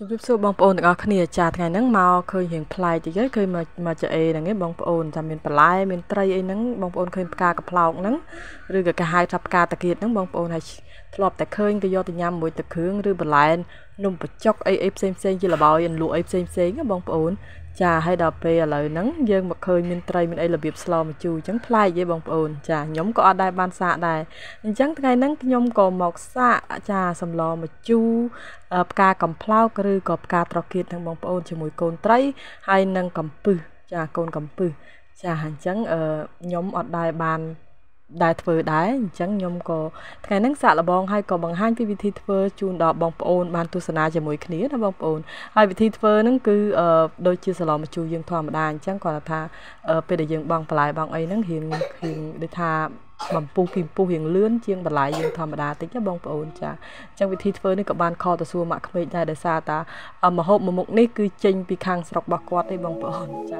ជំរាបសួរបងប្អូនទាំងអស់គ្នាចាថ្ងៃហ្នឹងមកឃើញរៀងប្លែកតិចឃើញមកចអេហ្នឹងឯងបងប្អូនថាមានបន្លែមានត្រីអីហ្នឹងបងប្អូនឃើញផ្កាកផ្លោកហ្នឹងឬក៏គេហៅថាផ្កាតាគៀតហ្នឹងបងប្អូនហើយធ្លាប់តែឃើញគេយកទៅញ៉ាំមួយទឹកគ្រឿងឬបន្លែនំបញ្ចុកអីផ្សេងជាលបោយលក់អីផ្សេងណាបងប្អូនចាហើយដល់ពេលឥឡូវហ្នឹងយើងមកឃើញមានត្រីមានអីរបៀបស្លម្ជូរអញ្ចឹងប្លែកទេបងប្អូនចាខ្ញុំក៏អត់ដែរបានសាកដែរអញ្ចឹងថ្ងៃហ្នឹងខ្ញុំក៏មកសាកចាសម្លម្ជូរផ្កាកំប្លោកឬក៏ផ្កាត្រកៀតហ្នឹងបងប្អូនជាមួយកូនត្រីហើយនឹងកំពឹសចាកូនកំពឹសចាអញ្ចឹងខ្ញុំអត់ដែរបានដែរធ្វើដែរអញ្ចឹងខ្ញុំក៏ថ្ងៃហ្នឹងសាកល្បងហើយក៏បង្ហាញពីវិធីធ្វើជូនដល់បងប្អូនបានទស្សនាជាមួយគ្នាណាបងប្អូនហើយវិធីធ្វើហ្នឹងគឺដូចជាសាឡម្ជូរយើងធម្មតាអញ្ចឹងគាត់ថាពេលដែលយើងបង់បន្លែបង់អីហ្នឹងរៀងដូចថាបំពុះពីពុះរៀងលឿនជាងបន្លែយើងធម្មតាតិចណាបងប្អូនចាអញ្ចឹងវិធីធ្វើនេះក៏បានខកទៅសួរម៉ាក់ក្មេកដែរដោយសារតាម្ហូបមួយមុខនេះគឺចេញពីខាងស្រុករបស់គាត់ទេបងប្អូនចា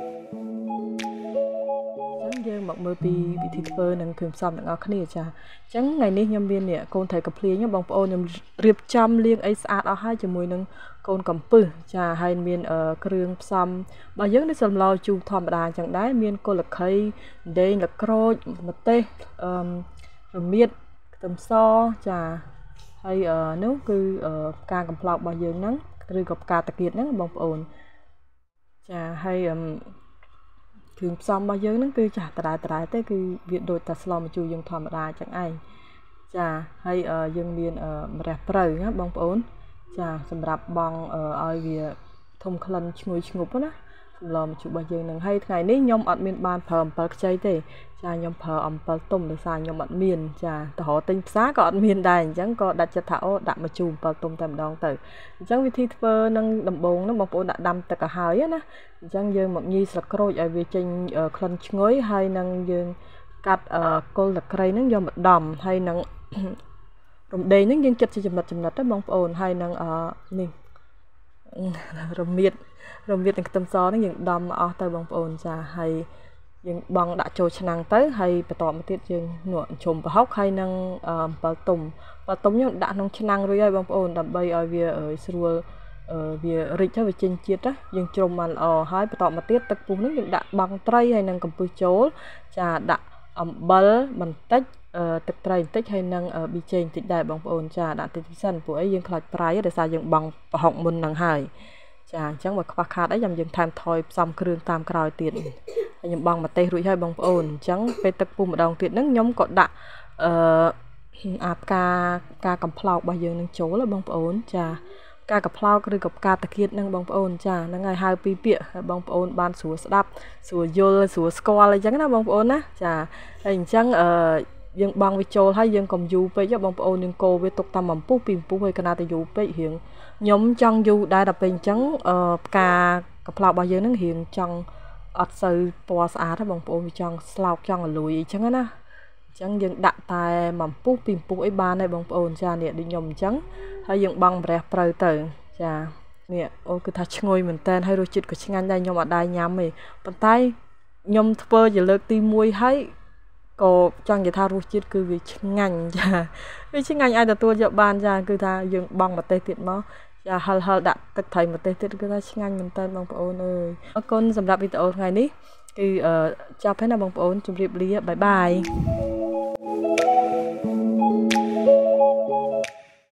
យើងមកមើលពីវិធីធ្វើនិងគ្រឿងផ្សំទាំងអស់គ្នាចាអញ្ចឹងថ្ងៃនេះខ្ញុំមានកូនត្រីកាភ្លៀងបងប្អូនខ្ញុំរៀបចំលាងអីស្អាតអស់ហើយជាមួយនឹងកូនកំពឹសចាហើយមានគ្រឿងផ្សំរបស់យើងនេះសម្លជូរធម្មតាអញ្ចឹងដែរមានគល់ខីដេងល្ក្រូចម្ទេសរមៀតខ្ទឹមសចាហើយនោះគឺផ្កាកំប្លោករបស់យើងហ្នឹងឬក៏ផ្កាតាគៀតហ្នឹងបងប្អូនចាហើយគ្រឿងផ្សំរបស់យើងហ្នឹងគឺចាស់តរ៉ែទេគឺវាដូចតែស្លម្ជូរយើងធម្មតាអញ្ចឹងឯងចាហើយយើងមានម្រះព្រៅណាបងប្អូនចាសម្រាប់បង់ឲ្យវាធំក្លិនឈ្ងុយឈ្ងប់ណាសម្លម្ជូររបស់យើងហ្នឹងហើយថ្ងៃនេះខ្ញុំអត់មានបានប្រើអំបិលខ្ចីទេចាខ្ញុំប្រើអំបិលទុំដោយសារខ្ញុំអត់មានចាទៅរកទិញផ្សារក៏អត់មានដែរអញ្ចឹងក៏ដាច់ចិត្តថាអូដាក់ម្ជូរអំបិលទុំតែម្ដងទៅអញ្ចឹងវិធីធ្វើនឹងដំបូងហ្នឹងបងប្អូនដាក់ដាំទឹកឲ្យហើយណាអញ្ចឹងយើងមកញីស្លឹកក្រូចឲ្យវាចេញក្លិនឈ្ងុយហើយនឹងយើងកាត់គល់តក្រីហ្នឹងយកមកដំហើយនឹងរំដេងហ្នឹងយើងចិតជាចំណិតទៅបងប្អូនហើយនឹងនេះរមៀតនិងខ្ទឹមសហ្នឹងយើងដំអស់ទៅបងប្អូនចាហើយយើងបង់ដាក់ចូលឆ្នាំងទៅហើយបន្តមកទៀតយើងជុំប្រហុកហើយនឹងអំបិលទុំយើងដាក់ក្នុងឆ្នាំងរួចហើយបងប្អូនដើម្បីឲ្យវាស្រួលវារីកទៅវាចេញជាតិយើងជ្រុំបានល្អហើយបន្តមកទៀតទឹកពុះហ្នឹងយើងដាក់បង់ត្រីហើយនឹងកំពឹសចូលចាដាក់អំបិលបន្តិចទឹកត្រីបន្តិចហើយនឹងប៊ីចេងបន្តិចដែរបងប្អូនចាដាក់តិចសិនព្រោះអីយើងខ្លាចប្រៃដោយសារយើងបង់ប្រហុកមុនហ្នឹងហើយចាអញ្ចឹងបើខ្វះខាតអីខ្ញុំយើងថែមថយផ្សំគ្រឿងតាមក្រោយទៀតហើយខ្ញុំបង់ម្ទេសរួចហើយបងប្អូនអញ្ចឹងពេលទឹកពុះម្ដងទៀតហ្នឹងខ្ញុំក៏ដាក់ផ្កាកំប្លោករបស់យើងនឹងចូលបងប្អូនចាផ្កាកំប្លោកឬក៏ផ្កាតាគៀតហ្នឹងបងប្អូនចាហ្នឹងហើយហៅពីរពាក្យហើយបងប្អូនបានស្រួលស្ដាប់ស្រួលយល់ស្រួលស្គាល់អីចឹងណាបងប្អូនណាចាហើយអញ្ចឹងយើងបង់វាចូលហើយយើងកុំយូរពេកបងប្អូនយើងកូរវាទុកតាមអំពុះពីអំពុះហើយកណាទៅយូរពេករៀងខ្ញុំចង់យូរដែរដល់ពេលអញ្ចឹងផ្កាកំប្លោករបស់យើងហ្នឹងរៀងចង់អត់សូវពណ៌ស្អាតទេបងប្អូនវាចង់ស្លោកចង់រលួយអីចឹងណាអញ្ចឹងយើងដាក់តែអំពុះពីអំពុះអីបានដែរបងប្អូនចានេះដូចខ្ញុំអញ្ចឹងហើយយើងបង់ម្រះព្រៅទៅចានេះអូគឺថាឈ្ងុយមែនតើហើយរសជាតិក៏ឆ្ងាញ់ដែរខ្ញុំអត់ដែរញ៉ាំទេប៉ុន្តែខ្ញុំធ្វើជាលើកទី1ហើយក៏ចង់និយាយថារសជាតិគឺវាឆ្ងាញ់ចាវាឆ្ងាញ់អាចទទួលយកបានចាគឺថាយើងបង់ម្ទេសទៀតមកចាហិលដាក់ទឹកត្រីម្ទេសទៀតគឺថាឆ្ងាញ់មែនតើបងប្អូនអើយអរគុណសម្រាប់វីដេអូថ្ងៃនេះគឺចប់ហើយណាបងប្អូនជម្រាបលាបាយបាយ